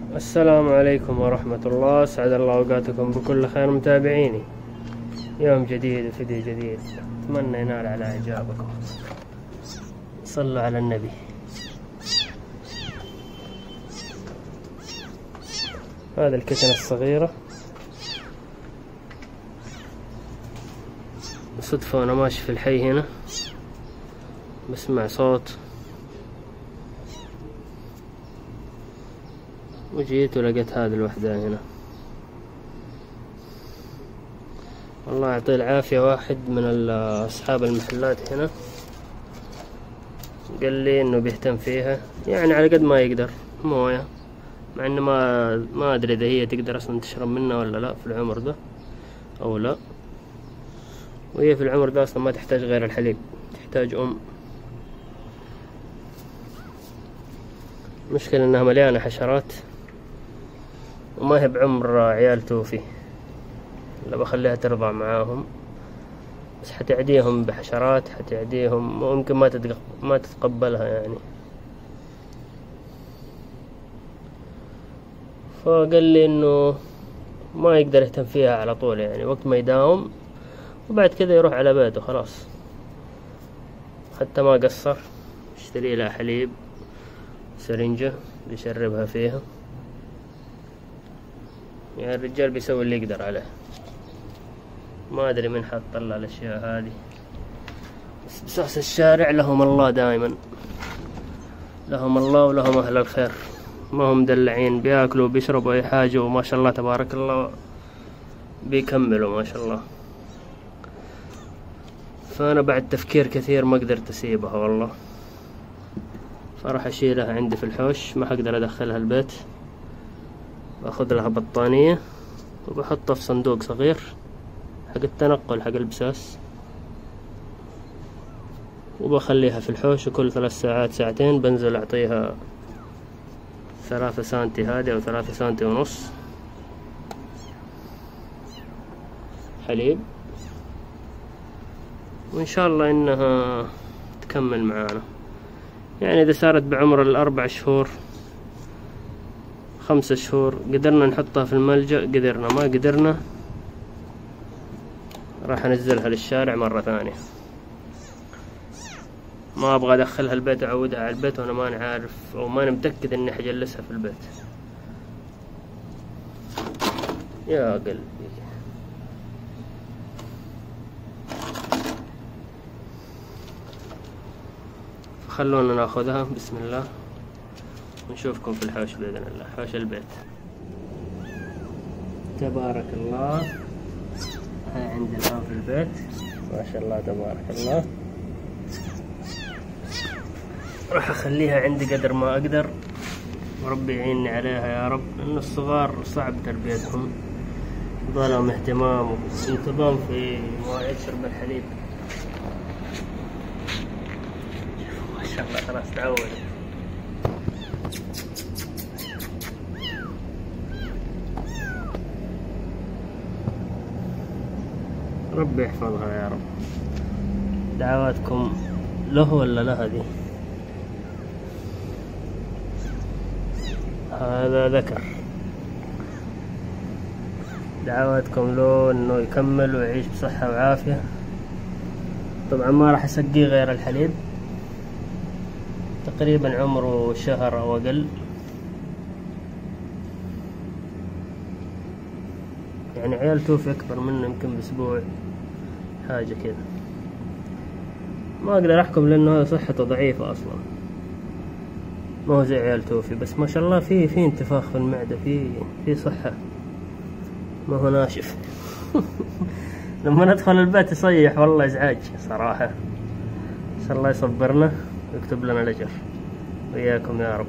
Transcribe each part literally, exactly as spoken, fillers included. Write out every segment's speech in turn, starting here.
السلام عليكم ورحمة الله، سعد الله أوقاتكم بكل خير متابعيني. يوم جديد وفيديو جديد، أتمنى ينال على إعجابكم. صلوا على النبي. هذا الكتنة الصغيرة، صدفة وأنا ماشي في الحي هنا بسمع صوت وجيت ولقيت هذه الوحدة هنا. الله يعطيه العافية، واحد من أصحاب المحلات هنا قال لي إنه بيهتم فيها، يعني على قد ما يقدر موية، مع إنه ما ما أدري إذا هي تقدر أصلا تشرب منها ولا لا في العمر ده أو لا. وهي في العمر ده أصلا ما تحتاج غير الحليب، تحتاج أم. مشكلة إنها مليانة حشرات وما هي بعمر عيال توفي، لا بخليها ترضع معاهم، بس حتعديهم بحشرات، حتعديهم ممكن ما تتق... ما تتقبلها يعني. فقال لي انه ما يقدر يهتم فيها على طول، يعني وقت ما يداوم وبعد كذا يروح على بيته خلاص. حتى ما قصر، اشتري لها حليب سرنجة بيشربها فيها، يعني الرجال بيسوي اللي يقدر عليه. ما ادري من حط طلع الاشياء هذه، بس بساس الشارع لهم الله دائما، لهم الله ولهم اهل الخير، ما هم مدلعين، بياكلوا وبيشربوا اي حاجة وما شاء الله تبارك الله بيكملوا ما شاء الله. فانا بعد تفكير كثير ما قدرت اسيبها والله، فراح اشيلها عندي في الحوش، ما حقدر ادخلها البيت. باخذ لها بطانية وبحطها في صندوق صغير حق التنقل حق البساس، وبخليها في الحوش، وكل ثلاث ساعات ساعتين بنزل اعطيها ثلاثة سنتي هذه او ثلاثة سنتي ونص حليب، وان شاء الله انها تكمل معانا. يعني اذا صارت بعمر الاربع شهور خمسة شهور قدرنا نحطها في الملجأ، قدرنا، ما قدرنا راح انزلها للشارع مرة ثانية. ما ابغى ادخلها البيت اعودها على البيت وانا ماني عارف او ماني متأكد اني حجلسها في البيت. يا قلبي خلونا ناخذها بسم الله ونشوفكم في الحوش بإذن الله، حوش البيت. تبارك الله، هاي عندي الآن في البيت ما شاء الله تبارك الله. راح أخليها عندي قدر ما أقدر، وربي يعيني عليها يا رب، لأن الصغار صعب تربيتهم، ظلهم اهتمام وانتظام في مواعيد شرب الحليب. ما شاء الله خلاص تعودت. ربي يحفظها يا رب. دعواتكم له ولا لها دي؟ هذا ذكر، دعواتكم له انه يكمل ويعيش بصحة وعافية. طبعا ما راح اسقيه غير الحليب، تقريبا عمره شهر او اقل، يعني عيال توفي اكبر منه يمكن باسبوع حاجة كذا. ما اقدر احكم لانه هذا صحته ضعيفة اصلا، ما هو زي عيال توفي، بس ما شاء الله في في انتفاخ في المعدة، في في صحة، ما هو ناشف. لما ندخل البيت يصيح والله ازعاج صراحة. نسأل الله يصبرنا ويكتب لنا الاجر وياكم يا رب.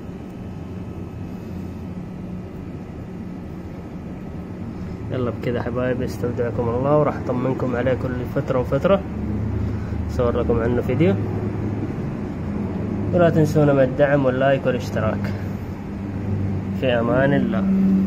يلا بكذا حبايبي، استودعكم الله، وراح اطمنكم عليه كل فترة وفترة، اصور لكم عنه فيديو. ولا تنسونا من الدعم واللايك والاشتراك. في امان الله.